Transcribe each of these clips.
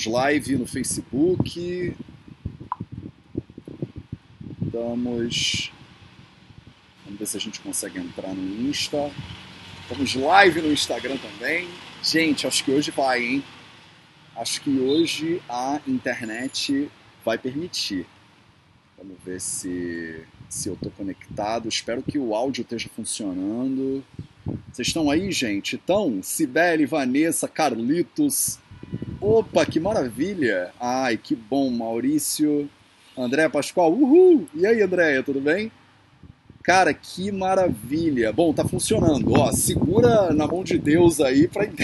live no Facebook. Vamos ver se a gente consegue entrar no Insta. Estamos live no Instagram também. Gente, acho que hoje vai, hein? Acho que hoje a internet vai permitir. Vamos ver se eu estou conectado. Espero que o áudio esteja funcionando. Vocês estão aí, gente? Então, Cibele, Vanessa, Carlitos. Opa, que maravilha! Ai, que bom, Maurício. Andréa Pascoal, uhul! E aí, Andréia, tudo bem? Cara, que maravilha! Bom, tá funcionando. Ó, segura na mão de Deus aí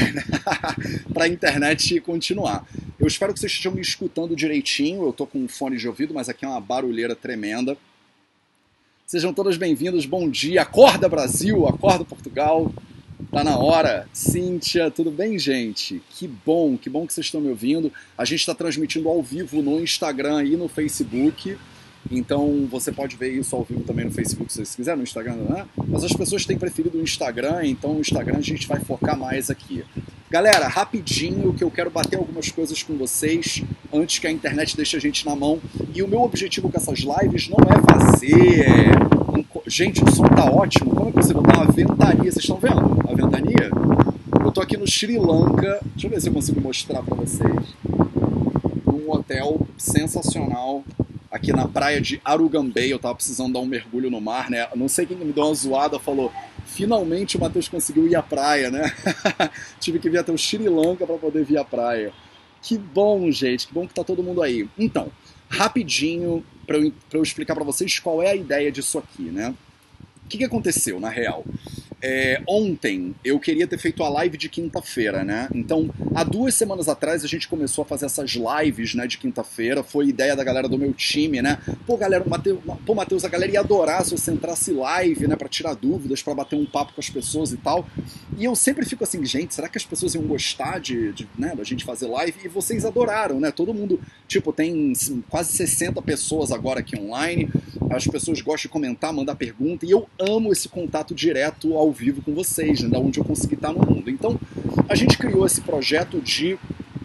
pra internet continuar. Eu espero que vocês estejam me escutando direitinho. Eu tô com um fone de ouvido, mas aqui é uma barulheira tremenda. Sejam todos bem-vindos. Bom dia. Acorda, Brasil! Acorda, Portugal! Tá na hora. Cíntia, tudo bem, gente? Que bom que vocês estão me ouvindo. A gente está transmitindo ao vivo no Instagram e no Facebook. Então você pode ver isso ao vivo também no Facebook se você quiser, no Instagram, né? Mas as pessoas têm preferido o Instagram, então o Instagram a gente vai focar mais aqui. Galera, rapidinho que eu quero bater algumas coisas com vocês antes que a internet deixe a gente na mão. E o meu objetivo com essas lives não é fazer... Gente, o som tá ótimo. Como é que você botar uma ventania? Vocês estão vendo a ventania? Eu tô aqui no Sri Lanka. Deixa eu ver se eu consigo mostrar pra vocês. Num hotel sensacional. Aqui na praia de Arugambei, eu tava precisando dar um mergulho no mar, né? Não sei quem me deu uma zoada, falou, finalmente o Matheus conseguiu ir à praia, né? Tive que vir até o Sri Lanka para poder vir à praia. Que bom, gente, que bom que tá todo mundo aí. Então, rapidinho, para eu explicar para vocês qual é a ideia disso aqui, né? O que aconteceu, na real? Ontem eu queria ter feito a live de quinta-feira, né? Então, há 2 semanas atrás a gente começou a fazer essas lives, né, de quinta-feira. Foi ideia da galera do meu time, né? Pô, galera, Matheus, a galera ia adorar se você entrasse live, né, pra tirar dúvidas, pra bater um papo com as pessoas e tal. E eu sempre fico assim, gente, será que as pessoas iam gostar né, da gente fazer live? E vocês adoraram, né? Todo mundo, tipo, tem quase 60 pessoas agora aqui online. As pessoas gostam de comentar, mandar pergunta. E eu amo esse contato direto ao vivo com vocês, né, da onde eu consegui estar no mundo. Então, a gente criou esse projeto de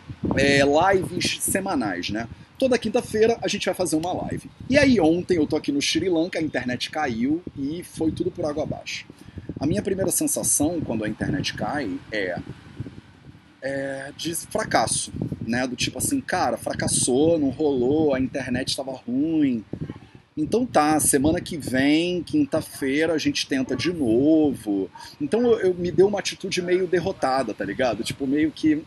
lives semanais, né? Toda quinta-feira a gente vai fazer uma live. E aí ontem eu tô aqui no Sri Lanka, a internet caiu e foi tudo por água abaixo. A minha primeira sensação quando a internet cai é de fracasso, né? Do tipo assim, cara, fracassou, não rolou, a internet estava ruim. Então tá, semana que vem, quinta-feira, a gente tenta de novo. Então eu me deu uma atitude meio derrotada, tá ligado? Tipo, meio que...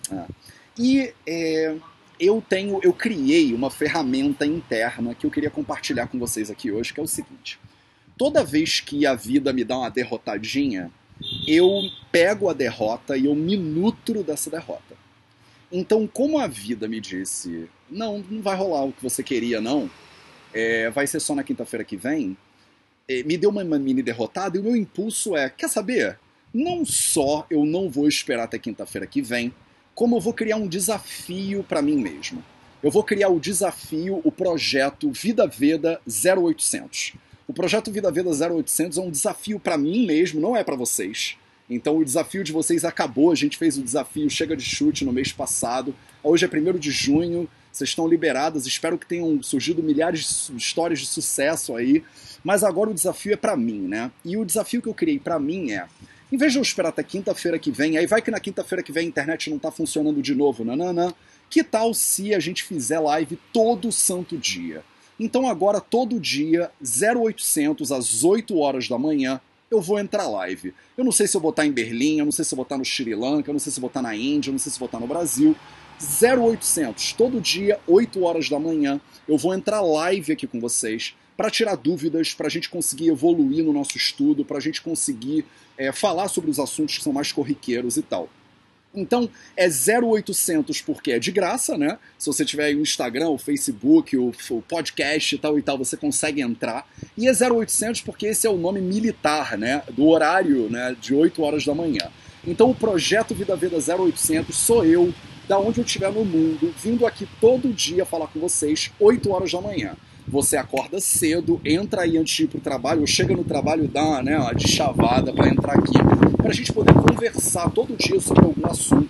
eu criei uma ferramenta interna que eu queria compartilhar com vocês aqui hoje, que é o seguinte. Toda vez que a vida me dá uma derrotadinha, eu pego a derrota e eu me nutro dessa derrota. Então, como a vida me disse, não vai rolar o que você queria, não, vai ser só na quinta-feira que vem, me deu uma mini derrotada e o meu impulso quer saber? Não só eu não vou esperar até quinta-feira que vem, como eu vou criar um desafio para mim mesmo. Eu vou criar o desafio, o projeto Vida Veda 0800. O projeto Vida Veda 0800 é um desafio para mim mesmo, não é para vocês. Então o desafio de vocês acabou, a gente fez o desafio Chega de Chute no mês passado. Hoje é 1º de junho, vocês estão liberadas, espero que tenham surgido milhares de histórias de sucesso aí. Mas agora o desafio é pra mim, né? E o desafio que eu criei pra mim em vez de eu esperar até quinta-feira que vem, aí vai que na quinta-feira que vem a internet não tá funcionando de novo, nananã, que tal se a gente fizer live todo santo dia? Então agora, todo dia, 0800, às 8 horas da manhã, eu vou entrar live. Eu não sei se eu vou estar em Berlim, eu não sei se eu vou estar no Sri Lanka, eu não sei se eu vou estar na Índia, eu não sei se eu vou estar no Brasil. 0800, todo dia, 8 horas da manhã, eu vou entrar live aqui com vocês para tirar dúvidas, para a gente conseguir evoluir no nosso estudo, para a gente conseguir falar sobre os assuntos que são mais corriqueiros e tal. Então, é 0800 porque é de graça, né? Se você tiver aí o Instagram, o Facebook, o podcast e tal, você consegue entrar. E é 0800 porque esse é o nome militar, né? Do horário, né? De 8 horas da manhã. Então, o projeto Vida Veda 0800 sou eu, da onde eu estiver no mundo, vindo aqui todo dia falar com vocês, 8 horas da manhã. Você acorda cedo, entra aí antes de ir pro trabalho, ou chega no trabalho e dá uma deschavada para entrar aqui, para a gente poder conversar todo dia sobre algum assunto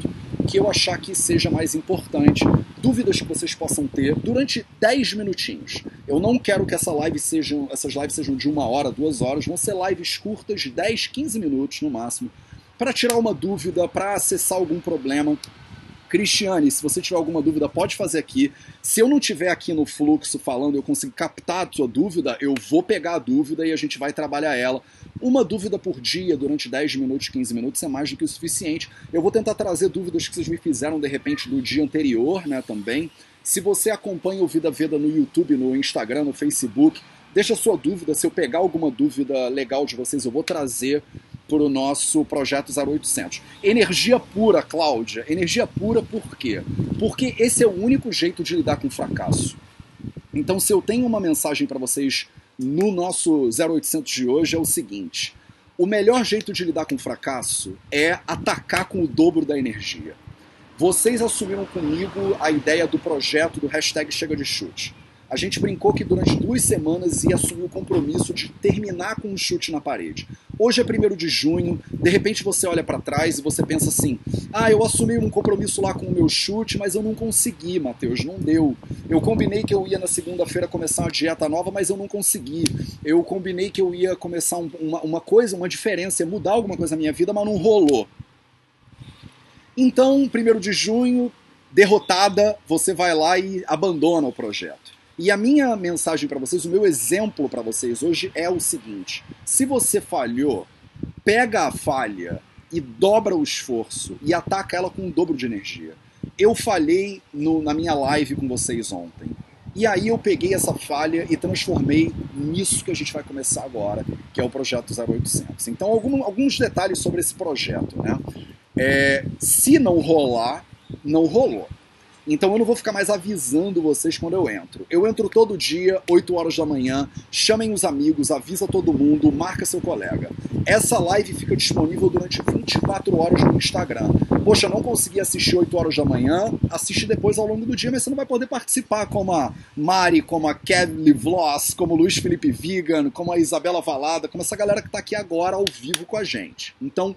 que eu achar que seja mais importante, dúvidas que vocês possam ter durante 10 minutinhos. Eu não quero que essas lives sejam de 1 hora, 2 horas, vão ser lives curtas de 10, 15 minutos no máximo, para tirar uma dúvida, para acessar algum problema. Cristiane, se você tiver alguma dúvida, pode fazer aqui. Se eu não tiver aqui no fluxo falando, eu consigo captar a sua dúvida, eu vou pegar a dúvida e a gente vai trabalhar ela. Uma dúvida por dia, durante 10 minutos, 15 minutos, é mais do que o suficiente. Eu vou tentar trazer dúvidas que vocês me fizeram, de repente, do dia anterior, né, também. Se você acompanha o Vida Veda no YouTube, no Instagram, no Facebook, deixa a sua dúvida. Se eu pegar alguma dúvida legal de vocês, eu vou trazer para o nosso projeto 0800. Energia pura, Cláudia. Energia pura por quê? Porque esse é o único jeito de lidar com fracasso. Então, se eu tenho uma mensagem para vocês no nosso 0800 de hoje, é o seguinte: o melhor jeito de lidar com fracasso é atacar com o dobro da energia. Vocês assumiram comigo a ideia do projeto do hashtag Chega de Chute. A gente brincou que durante 2 semanas ia assumir o compromisso de terminar com um chute na parede. Hoje é 1º de junho, de repente você olha para trás e você pensa assim: ah, eu assumi um compromisso lá com o meu chute, mas eu não consegui, Matheus, não deu. Eu combinei que eu ia na segunda-feira começar uma dieta nova, mas eu não consegui. Eu combinei que eu ia começar uma diferença, ia mudar alguma coisa na minha vida, mas não rolou. Então, 1º de junho, derrotada, você vai lá e abandona o projeto. E a minha mensagem para vocês, o meu exemplo para vocês hoje é o seguinte: se você falhou, pega a falha e dobra o esforço e ataca ela com o dobro de energia. Eu falhei na minha live com vocês ontem. E aí eu peguei essa falha e transformei nisso que a gente vai começar agora, que é o projeto 0800. Então, alguns detalhes sobre esse projeto, né? Se não rolar, não rolou. Então eu não vou ficar mais avisando vocês quando eu entro. Eu entro todo dia, 8 horas da manhã, chamem os amigos, avisa todo mundo, marca seu colega. Essa live fica disponível durante 24 horas no Instagram. Poxa, não consegui assistir 8 horas da manhã, assiste depois ao longo do dia, mas você não vai poder participar como a Mari, como a Kelly Vloss, como o Luiz Felipe Vigan, como a Isabela Valada, como essa galera que está aqui agora ao vivo com a gente. Então,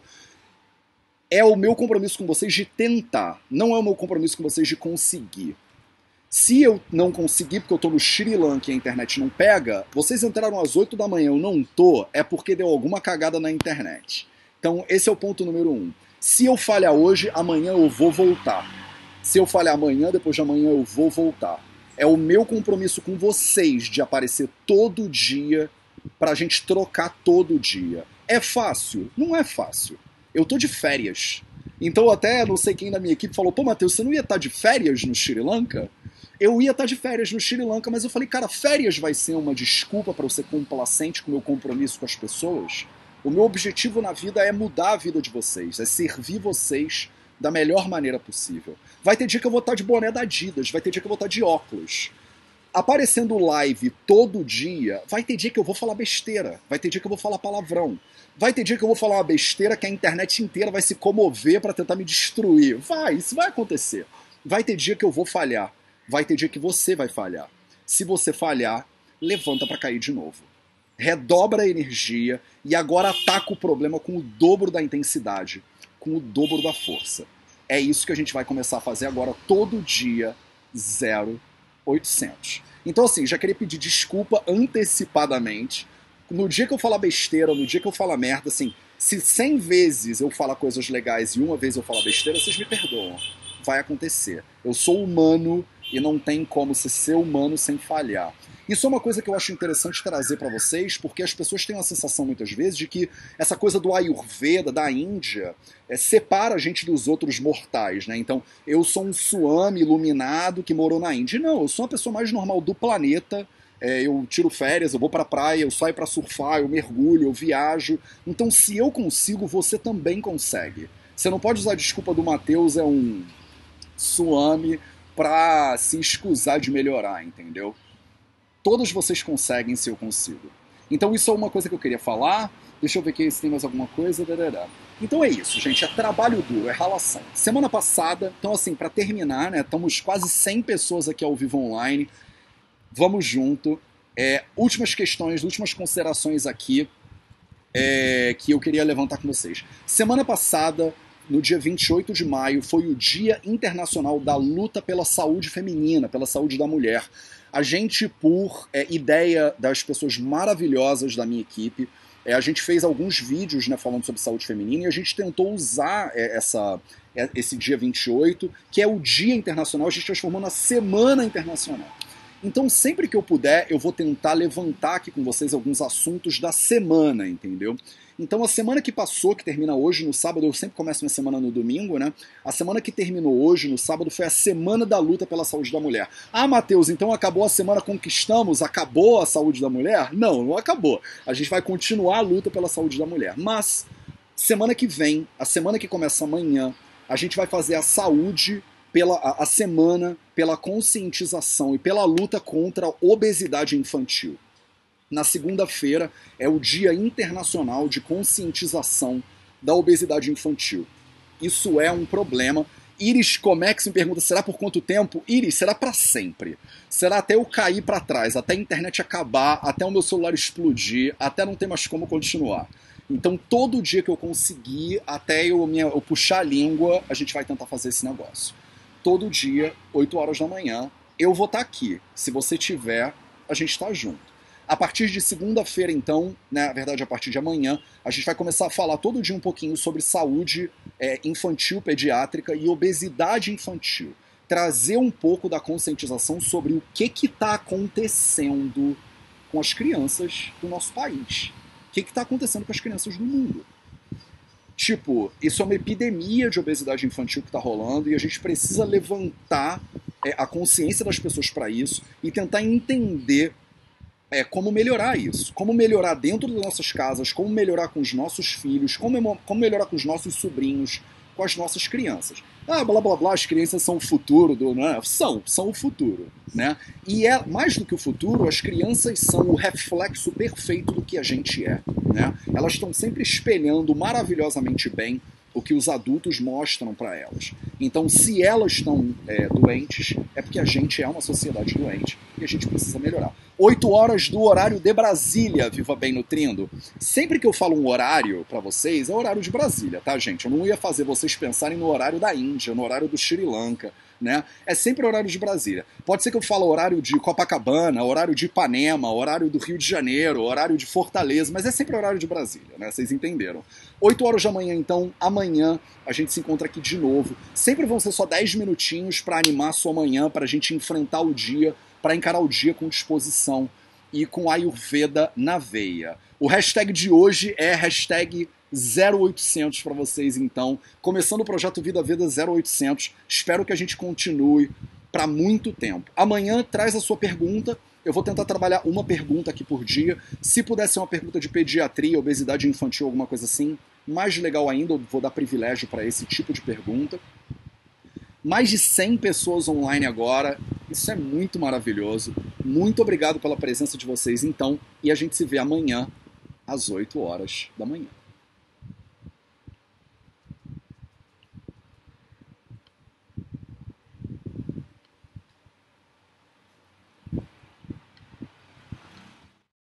é o meu compromisso com vocês de tentar, não é o meu compromisso com vocês de conseguir. Se eu não conseguir, porque eu tô no Sri Lanka e a internet não pega, vocês entraram às 8 da manhã, eu não tô, é porque deu alguma cagada na internet. Então esse é o ponto número 1. Se eu falhar hoje, amanhã eu vou voltar. Se eu falhar amanhã, depois de amanhã eu vou voltar. É o meu compromisso com vocês de aparecer todo dia pra gente trocar todo dia. É fácil? Não é fácil. Eu tô de férias. Então até não sei quem da minha equipe falou: pô, Matheus, você não ia estar de férias no Sri Lanka? Eu ia estar de férias no Sri Lanka, mas eu falei: cara, férias vai ser uma desculpa para eu ser complacente com o meu compromisso com as pessoas? O meu objetivo na vida é mudar a vida de vocês, é servir vocês da melhor maneira possível. Vai ter dia que eu vou estar de boné da Adidas, vai ter dia que eu vou estar de óculos. Aparecendo live todo dia, vai ter dia que eu vou falar besteira, vai ter dia que eu vou falar palavrão. Vai ter dia que eu vou falar uma besteira que a internet inteira vai se comover para tentar me destruir. Isso vai acontecer. Vai ter dia que eu vou falhar. Vai ter dia que você vai falhar. Se você falhar, levanta para cair de novo. Redobra a energia e agora ataca o problema com o dobro da intensidade, com o dobro da força. É isso que a gente vai começar a fazer agora todo dia 0800. Então assim, já queria pedir desculpa antecipadamente. No dia que eu falar besteira, no dia que eu falar merda, assim, se 100 vezes eu falar coisas legais e uma vez eu falar besteira, vocês me perdoam. Vai acontecer. Eu sou humano e não tem como ser humano sem falhar. Isso é uma coisa que eu acho interessante trazer para vocês, porque as pessoas têm uma sensação muitas vezes de que essa coisa do Ayurveda, da Índia, separa a gente dos outros mortais, né? Então, eu sou um Swami iluminado que morou na Índia. Não, eu sou uma pessoa mais normal do planeta. Eu tiro férias, eu vou pra praia, eu saio pra surfar, eu mergulho, eu viajo. Então, se eu consigo, você também consegue. Você não pode usar a desculpa do Matheus é um Swami pra se escusar de melhorar, entendeu? Todos vocês conseguem se eu consigo. Então isso é uma coisa que eu queria falar. Deixa eu ver aqui se tem mais alguma coisa. Então é isso, gente. É trabalho duro, é ralação. Semana passada, então assim, pra terminar, né? Estamos quase 100 pessoas aqui ao vivo online. Vamos junto. Últimas questões, últimas considerações aqui que eu queria levantar com vocês. Semana passada no dia 28 de maio, foi o Dia Internacional da Luta pela Saúde Feminina, pela saúde da mulher. A gente, por ideia das pessoas maravilhosas da minha equipe, a gente fez alguns vídeos, né, falando sobre saúde feminina, e a gente tentou usar esse dia 28, que é o Dia Internacional, a gente transformou na Semana Internacional. Então, sempre que eu puder, eu vou tentar levantar aqui com vocês alguns assuntos da semana, entendeu? Então, a semana que passou, que termina hoje, no sábado, eu sempre começo minha semana no domingo, né? A semana que terminou hoje, no sábado, foi a Semana da Luta pela Saúde da Mulher. Ah, Matheus, então acabou a semana, conquistamos? Acabou a saúde da mulher? Não, não acabou. A gente vai continuar a luta pela saúde da mulher. Mas, semana que vem, a semana que começa amanhã, a gente vai fazer a saúde, a semana pela conscientização e pela luta contra a obesidade infantil. Na segunda-feira é o Dia Internacional de Conscientização da Obesidade Infantil. Isso é um problema. Iris Comex me pergunta, será por quanto tempo? Iris, será para sempre. Será até eu cair para trás, até a internet acabar, até o meu celular explodir, até não ter mais como continuar. Então, todo dia que eu conseguir, até eu puxar a língua, a gente vai tentar fazer esse negócio. Todo dia, 8 horas da manhã, eu vou estar aqui. Se você tiver, a gente está junto. A partir de segunda-feira, então, né, na verdade, a partir de amanhã, a gente vai começar a falar todo dia um pouquinho sobre saúde infantil, pediátrica e obesidade infantil. Trazer um pouco da conscientização sobre o que está acontecendo com as crianças do nosso país. O que está acontecendo com as crianças do mundo. Tipo, isso é uma epidemia de obesidade infantil que está rolando e a gente precisa levantar a consciência das pessoas para isso e tentar entender como melhorar isso, como melhorar dentro das nossas casas, como melhorar com os nossos filhos, como melhorar com os nossos sobrinhos, com as nossas crianças. Ah, blá blá blá, as crianças são o futuro né? São o futuro, né? E mais do que o futuro, as crianças são o reflexo perfeito do que a gente é, né? Elas estão sempre espelhando maravilhosamente bem o que os adultos mostram para elas. Então, se elas estão doentes, é porque a gente é uma sociedade doente e a gente precisa melhorar. 8 horas do horário de Brasília, Viva Bem Nutrindo. Sempre que eu falo um horário para vocês, é o horário de Brasília, tá, gente? Eu não ia fazer vocês pensarem no horário da Índia, no horário do Sri Lanka, né? É sempre o horário de Brasília. Pode ser que eu fale horário de Copacabana, horário de Ipanema, horário do Rio de Janeiro, horário de Fortaleza, mas é sempre o horário de Brasília, né? Vocês entenderam. 8 horas da manhã, então, amanhã a gente se encontra aqui de novo. Sempre vão ser só 10 minutinhos para animar a sua manhã, para a gente enfrentar o dia, para encarar o dia com disposição e com Ayurveda na veia. O hashtag de hoje é hashtag 0800 para vocês, então. Começando o projeto Vida Veda 0800. Espero que a gente continue para muito tempo. Amanhã traz a sua pergunta. Eu vou tentar trabalhar uma pergunta aqui por dia. Se puder ser uma pergunta de pediatria, obesidade infantil, alguma coisa assim, mais legal ainda, eu vou dar privilégio para esse tipo de pergunta. Mais de 100 pessoas online agora. Isso é muito maravilhoso. Muito obrigado pela presença de vocês, então. E a gente se vê amanhã, às 8 horas da manhã.